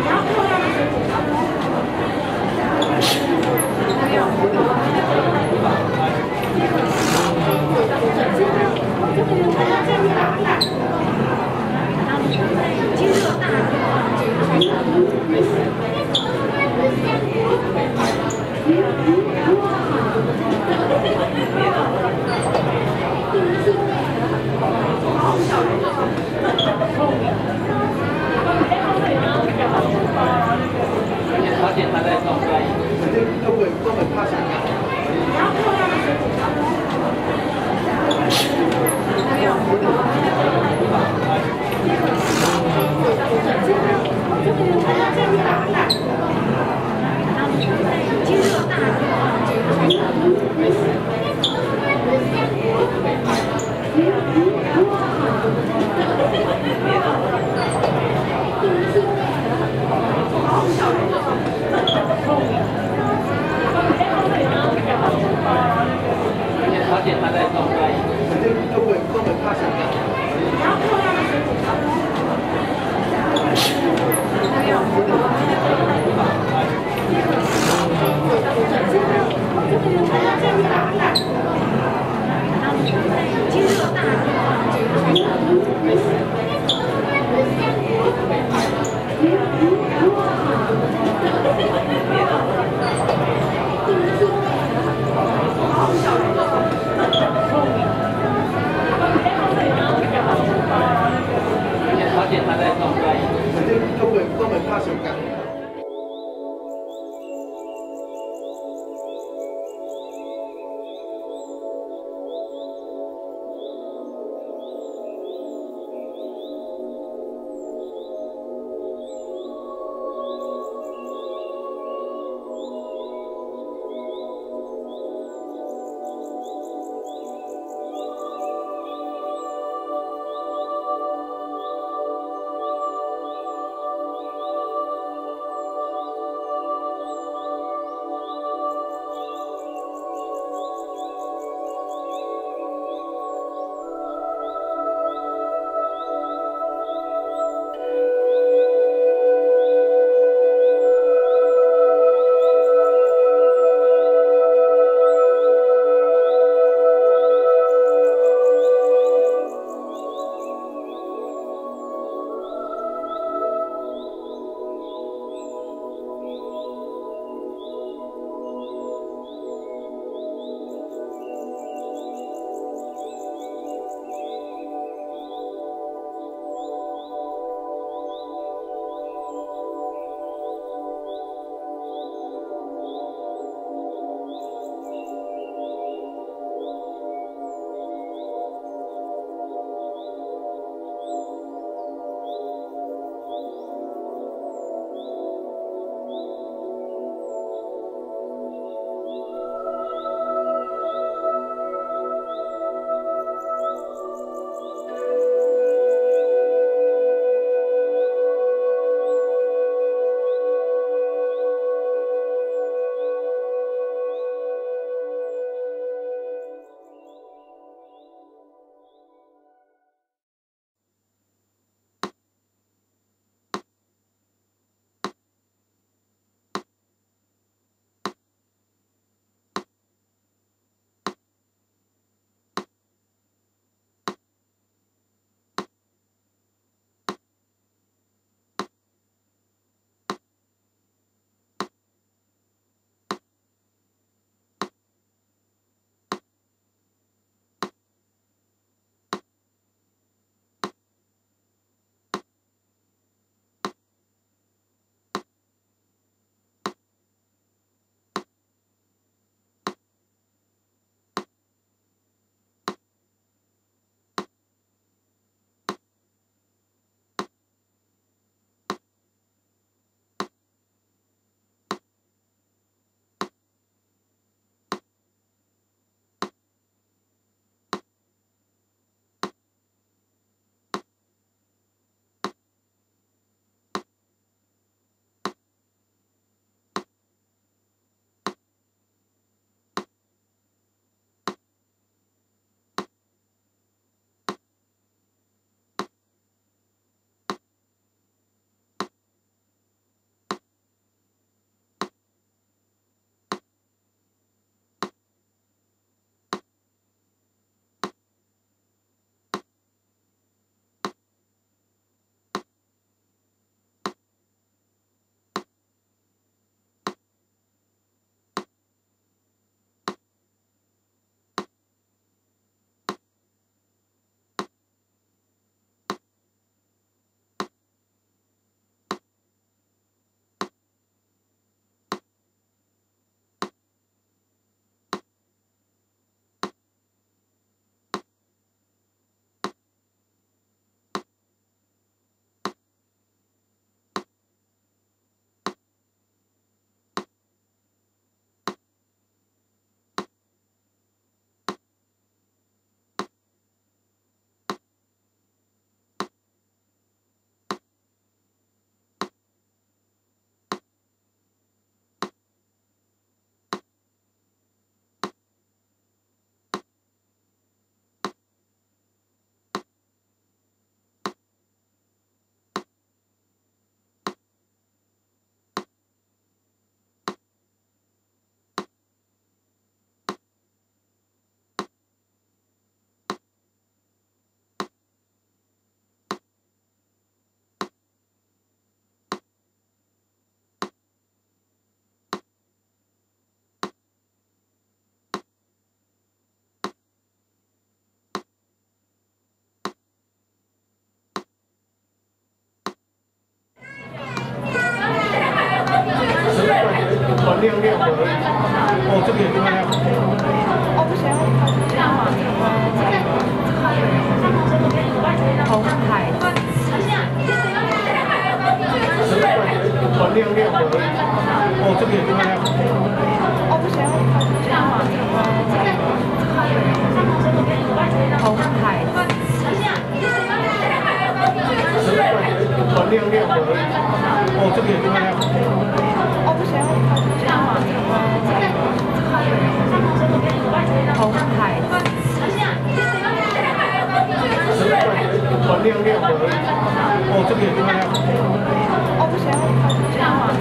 Thank you. 亮亮的，哦，这个也漂亮。 哦，不行，这样嘛，红海。 很亮亮的，哦，这个也漂亮。 哦，不行，这样嘛，红海。 很亮亮的，哦，这个也漂亮。 哦，不行，这样嘛，红海。 很亮亮的，哦，这个也漂亮。 哦，不行，这样嘛，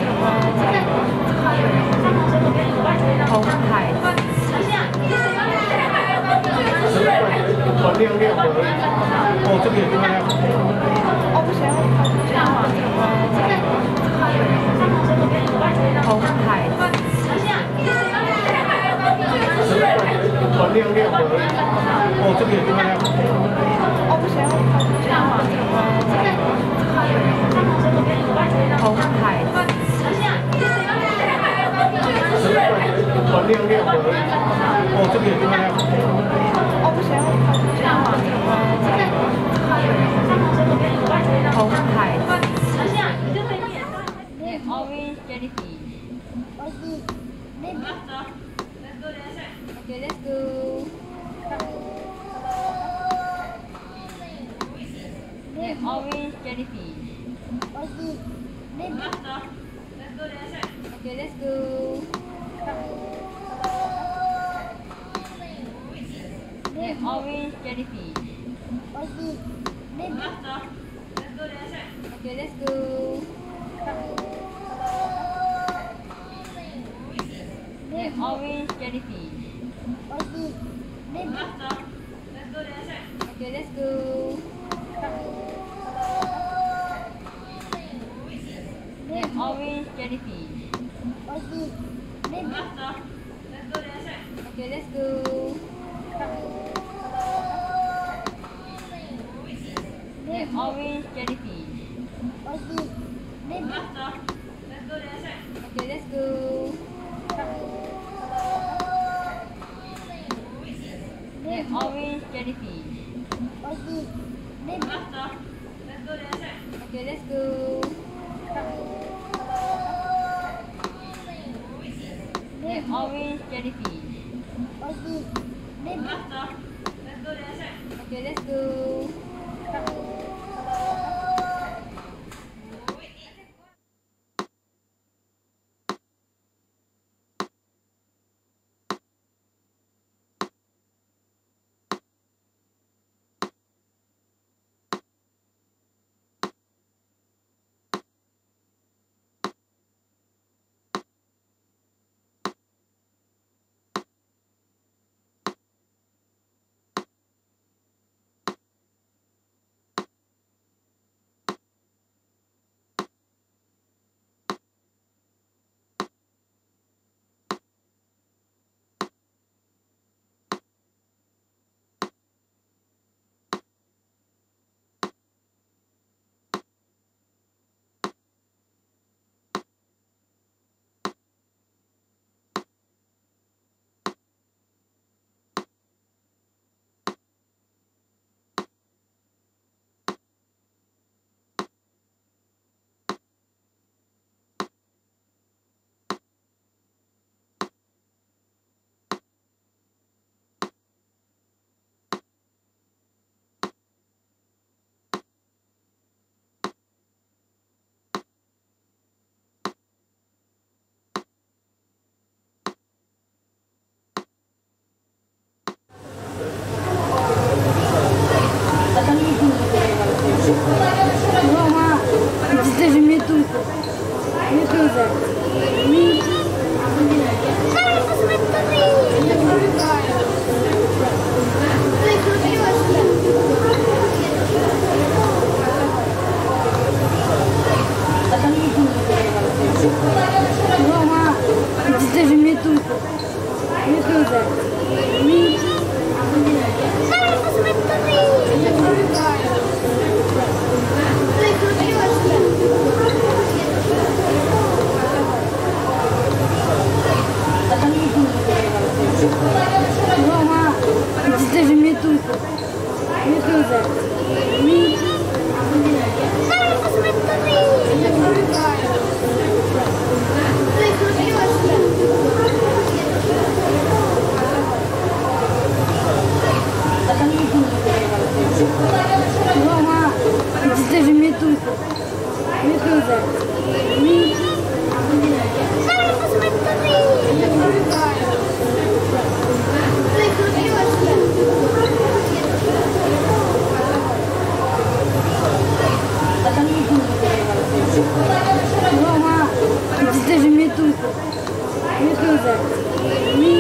红海。 很亮亮的，哦，这个也漂亮。 哦，不行，这样嘛，红海。 很亮亮的，哦，这个也漂亮。 哦，不行，这样嘛，红海。 很亮亮的，哦，这个也漂亮。 哦，不行，这样嘛，红海。Orange jellyfish. Okay, let's go. Orange jellyfish. Okay, let's go. Orange jellyfish. Okay, let's go. Orange jellyfish. Okay, let's go. Orange jellyfish. Okay, let's go. Orange jellyfish. Okay, let's go. Orange jellyfish. Okay, let's go. Orange jellyfish. Okay, let's go. Мама, это же медуза. Медуза. Мама, это же медуза. Медуза. даже мету. Мету, да.